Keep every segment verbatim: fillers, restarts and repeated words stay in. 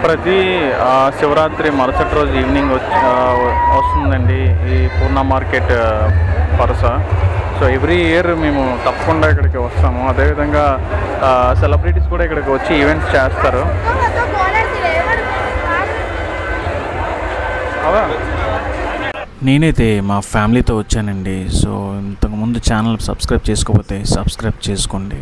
ప్రతి శివరాత్రి మరుసటి రోజు ఈవినింగ్ వచ్చి వస్తుందండి ఈ పూర్ణ మార్కెట్ పరస. సో ఎవ్రీ ఇయర్ మేము తప్పకుండా ఇక్కడికి వస్తాము. అదేవిధంగా సెలబ్రిటీస్ కూడా ఇక్కడికి వచ్చి ఈవెంట్స్ చేస్తారు. నేనైతే మా ఫ్యామిలీతో వచ్చానండి. సో ఇంతకుముందు ఛానల్ సబ్స్క్రైబ్ చేసుకోకపోతే సబ్స్క్రైబ్ చేసుకోండి.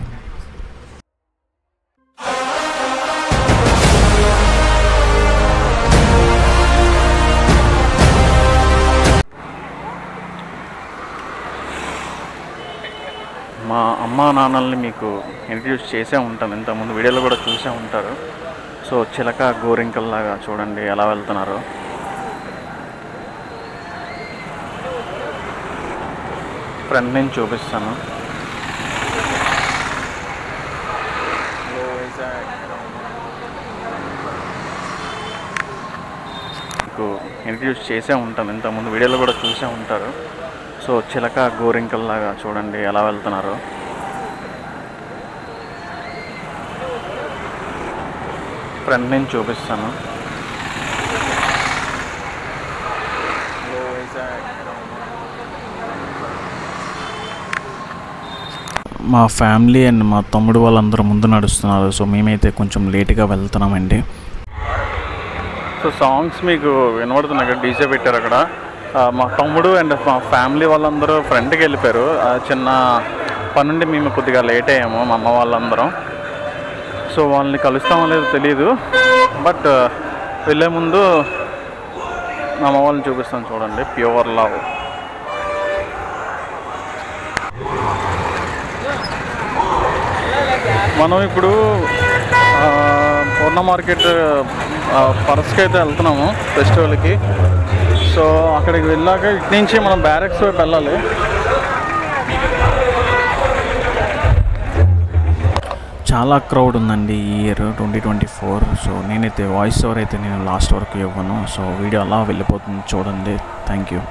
మా అమ్మా నాన్నల్ని మీకు ఇంట్రడ్యూస్ చేసే ఉంటాను, ఇంతకుముందు వీడియోలో కూడా చూసే ఉంటారు. సో చిలక గోరింకల్లాగా చూడండి ఎలా వెళ్తున్నారు. ఫ్రంట్ నుంచి చూపిస్తాను. మీకు ఇంట్రడ్యూస్ చేసే ఉంటాను, ఇంతకుముందు వీడియోలో కూడా చూసే ఉంటారు. సో చిలక గోరింకల్లాగా చూడండి ఎలా వెళ్తున్నారు. ఫ్రంట్ నుంచి చూపిస్తాను. మా ఫ్యామిలీ అండ్ మా తమ్ముడు వాళ్ళందరూ ముందు నడుస్తున్నారు. సో మేమైతే కొంచెం లేట్గా వెళ్తున్నామండి. సో సాంగ్స్ మీకు వినబడుతున్నాయి కదా, డీజే పెట్టారు అక్కడ. మా తమ్ముడు అండ్ మా ఫ్యామిలీ వాళ్ళందరూ ఫ్రంట్కి వెళ్ళిపోయారు. చిన్న పని నుండి మేము కొద్దిగా లేట్ అయ్యాము మా అమ్మ వాళ్ళందరం. సో వాళ్ళని కలుస్తామో లేదో తెలీదు, బట్ వెళ్ళే ముందు మా అమ్మ వాళ్ళని చూపిస్తాను చూడండి. Pure love. మనం ఇప్పుడు పూర్ణ మార్కెట్ పరస్కి అయితే వెళ్తున్నాము ఫెస్టివల్కి. సో అక్కడికి వెళ్ళాక ఇటు నుంచి మనం బ్యారెక్స్ వైపు వెళ్ళాలి. చాలా క్రౌడ్ ఉందండి ఈ year twenty twenty four. So నేనైతే వాయిస్ ఓవర్ అయితే నేను లాస్ట్ వరకు ఇవ్వను. సో వీడియో అలా వెళ్ళిపోతుంది చూడండి. Thank you.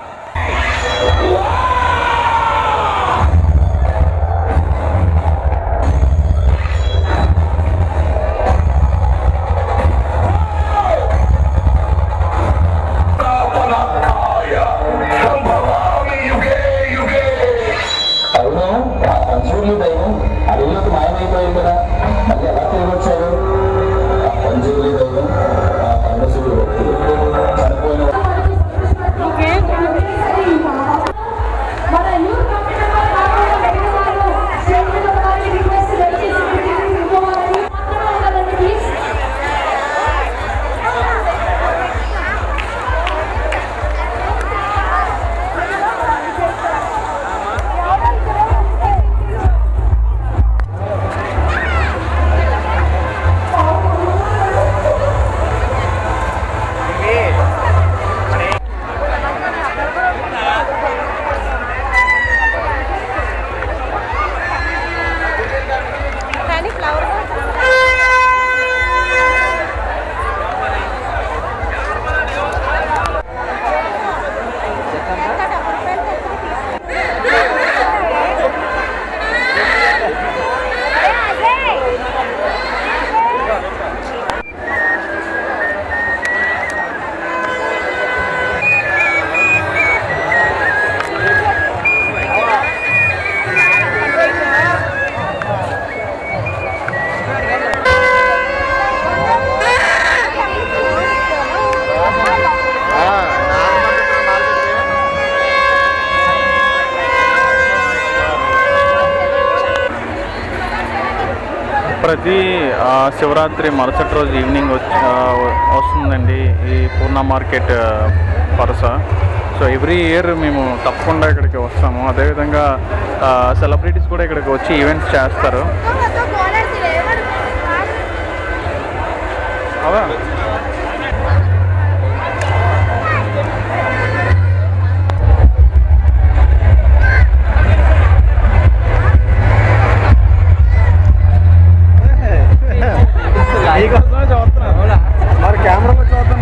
ప్రతి శివరాత్రి మరుసటి రోజు ఈవినింగ్ వచ్చి వస్తుందండి ఈ పూర్ణ మార్కెట్ పరస. సో ఎవ్రీ ఇయర్ మేము తప్పకుండా ఇక్కడికి వస్తాము. అదేవిధంగా సెలబ్రిటీస్ కూడా ఇక్కడికి వచ్చి ఈవెంట్స్ చేస్తారు. అవా మరి కెమెరాలో చూస్తున్నాం.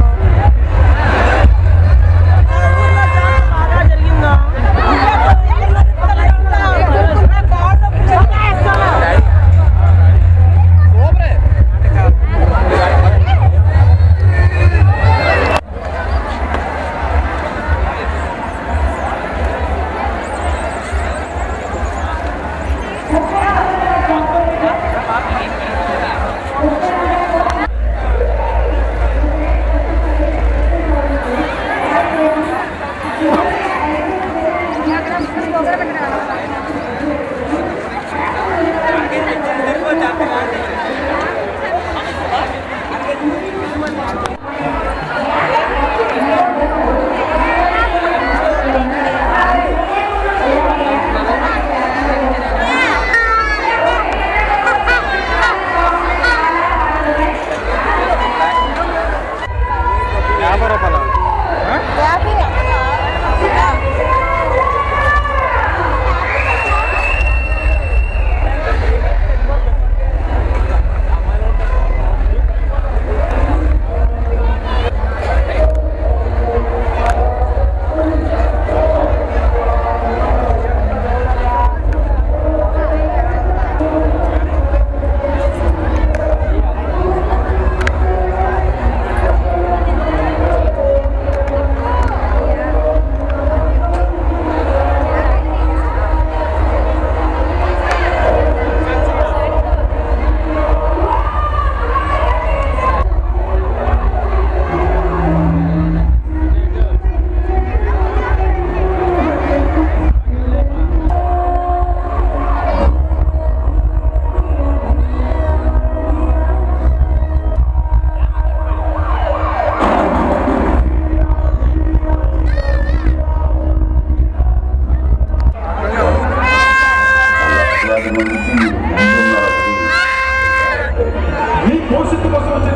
మీ భవిష్యత్తు కోసం వచ్చే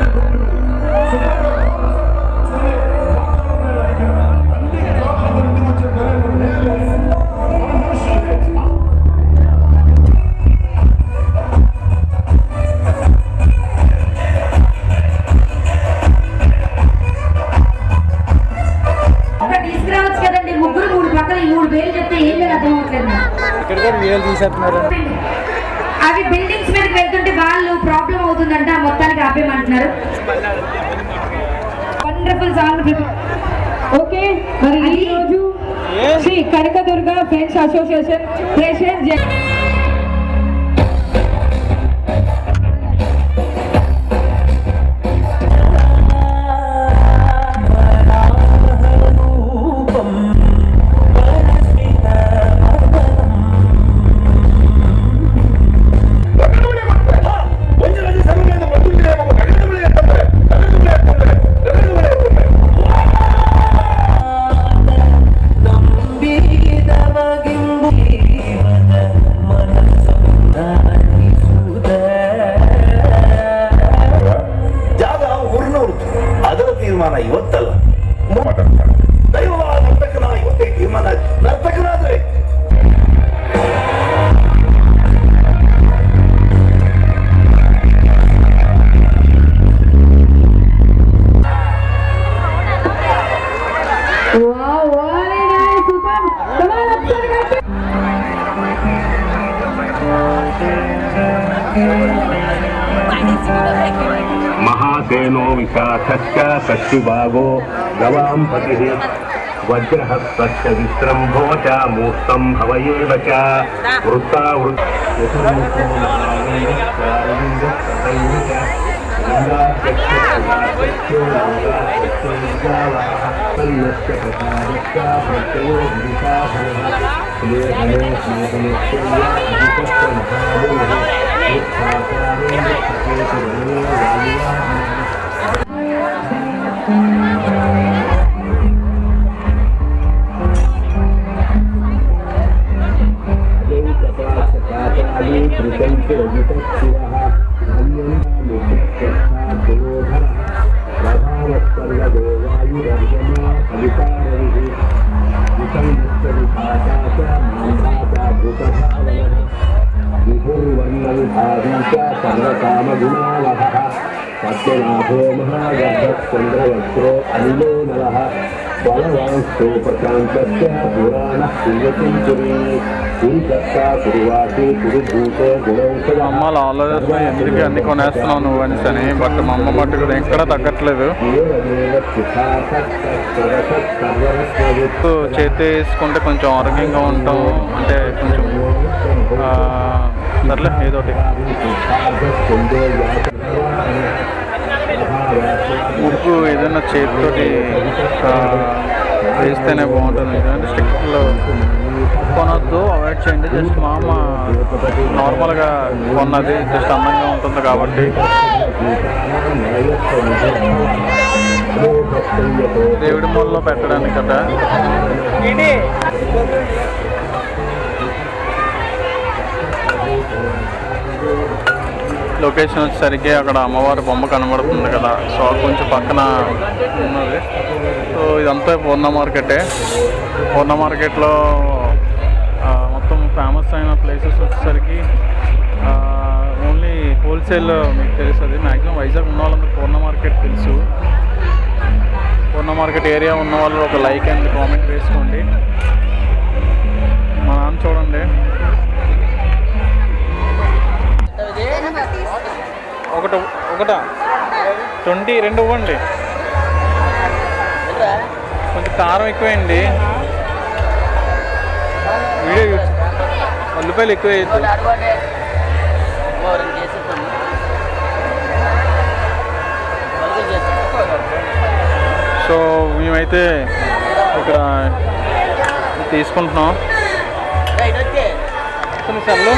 అవి బిల్డింగ్స్ మీదకి వెళ్తుంటే వాళ్ళు ప్రాబ్లం అవుతుందంటే ఆ మొత్తానికి ఆపేయమంటున్నారు. Wonderful song. ఓకే, మరి ఈ రోజు Sri Kanakadurga friends association president महासेनो विशाखश्च सच्युभागो गवांपतिः वज्रहस्तश्च विस्रम्भो च मूर्तं भवयेव च वृत्तावृत् सत्यनाथो महागर्भचंद्रवक्त्रो अनिलो नलः बलवांस्तो प्रशान्तस्य पुराणः पुण्यकुञ्जुरी कुरुकर्ता कुरुवासी कुरुभूतो गुणौषधम्. అమ్మాలు ఆలోచిస్తున్నాయి ఎందుకు అన్ని కొనేస్తున్నావు నువ్వు అనేసి అని. బట్ మా అమ్మ మట్టుకు ఎక్కడ తగ్గట్లేదు. చేతి వేసుకుంటే కొంచెం ఆరోగ్యంగా ఉంటాం, అంటే కొంచెం సర్లే ఏదోటి. ముగ్గు ఏదైనా చేతితోటి వేస్తేనే బాగుంటుంది. ఎందుకంటే స్టిక్లో కొనొద్దు, అవాయిడ్ చేయండి. జస్ట్ మా అమ్మ నార్మల్గా కొన్నది, జస్ట్ అందంగా ఉంటుంది కాబట్టి. దేవుడి మూలలో పెట్టడానికి కదా. లొకేషన్ వచ్చేసరికి అక్కడ అమ్మవారి బొమ్మ కనబడుతుంది కదా, సో కొంచెం పక్కన ఉన్నది. సో ఇదంతా పూర్ణ మార్కెటే. పూర్ణ మార్కెట్లో మొత్తం ఫేమస్ అయిన ప్లేసెస్ వచ్చేసరికి ఓన్లీ హోల్సేల్ మీకు తెలుస్తుంది. మ్యాక్సిమం వైజాగ్ ఉన్న వాళ్ళందరూ పూర్ణ మార్కెట్ తెలుసు. పూర్ణ మార్కెట్ ఏరియా ఉన్న వాళ్ళు ఒక లైక్ అండ్ కామెంట్ వేసుకోండి. మా నాన్న చూడండి, ఒకటి ఒకట ట్వంటీ రెండు ఇవ్వండి. కొంచెం కారం ఎక్కువేయండి. వీడియో ఉల్లిపాయలు ఎక్కువ వేయద్దు. సో మేమైతే ఇక్కడ తీసుకుంటున్నాం కొన్నిసార్లు.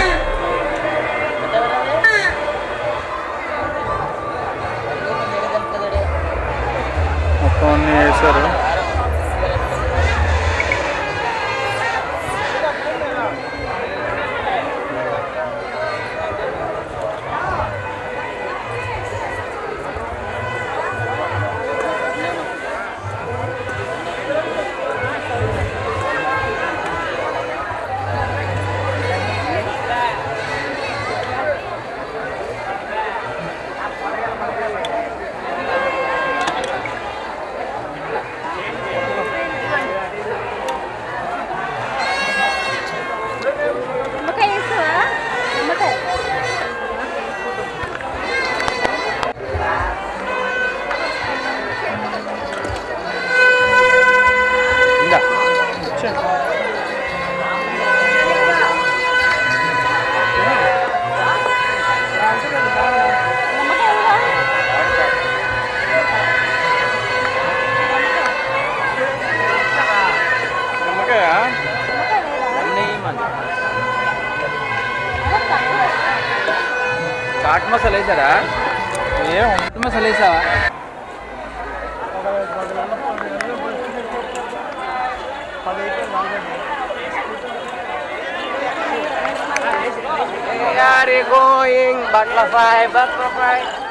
మొత్తం అన్నీ వేశారు. వేసారా ఏ మసాలా వేసావా going butterfly butterfly